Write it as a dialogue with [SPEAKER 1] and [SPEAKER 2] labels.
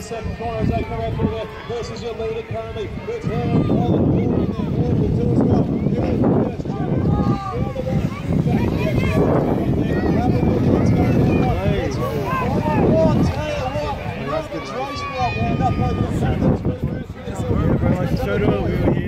[SPEAKER 1] second corner as they come out through there. This is your leader currently. It's Helen Colin Moore in there. Moore will do as well. Good first challenge. The other one. Back to the action. Lovely look what's going on. It's all right. Tell you what. Love this race block wound up over the front.
[SPEAKER 2] Everyone showed a little bit here.